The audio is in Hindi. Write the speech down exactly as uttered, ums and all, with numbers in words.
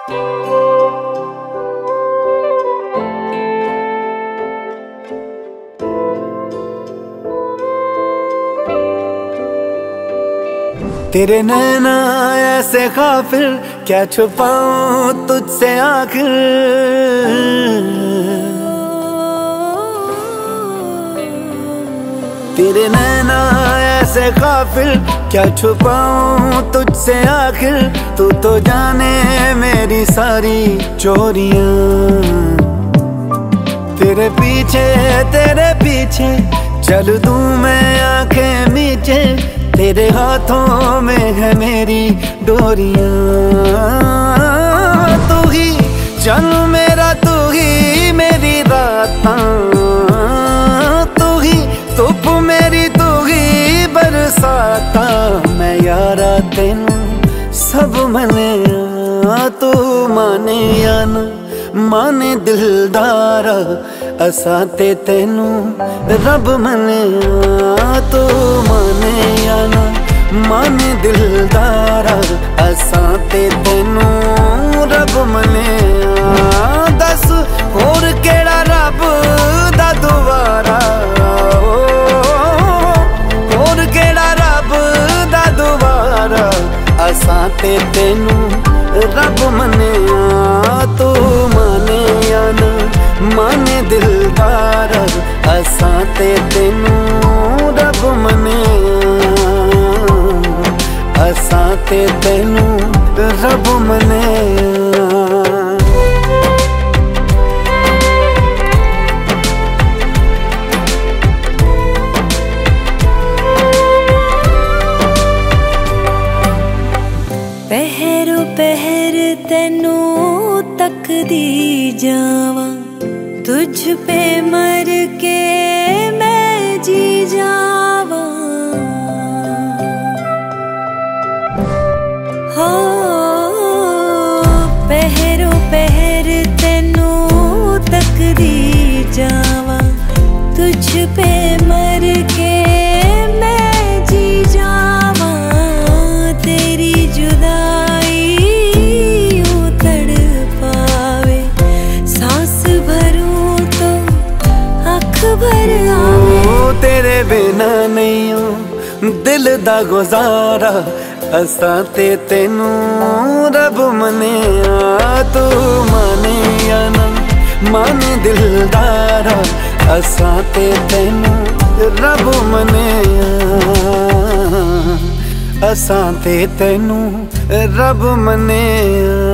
तेरे नैना ऐसे काफिर, क्या छुपाऊं तुझसे आखिर। तेरे नैना ऐसे काफिर, क्या छुपाऊं तुझसे आखिर। तू तो जाने मेरी सारी चोरियां। तेरे पीछे तेरे पीछे चल दूं मैं आंखें मीचे। तेरे हाथों में है मेरी डोरियां। तू ही चल मेरा, तू ही मेरी रातां। तू ही धुप मेरी, तू ही बरसाता। मैं यारा तेनू सब मने, तू माने या ना माने दिलदारा। असां ते तेनू रब मने, तू माने या ना माने दिलदारा। असां ते तेनू रब मने। दस होर केड़ा रब दा दुआरा। होर केड़ा रब दा दुआरा। असां ते तेनू रब मने, तू माने या ना माने दिलदारा। असां ते तेनू रब मने, असां ते तेनू रब मने। पहरो पहर तेनू तकदी जावां। तुझ पे मर के मैं जी जावां। हो पहरो पहर तेनू तकदी जावां। तुझ पे मर के मैं जी जावां। तेरी जुदाई यूं तड़पावे, सांस भरूं तो अख भर आवे। तेरे बिना नहीं हूँ दिल दा गुजारा। असां ते तेनू रब मने, तू माने या ना माने दिलदारा। असां ते तेनू रब मने, असां ते तेनू रब मने।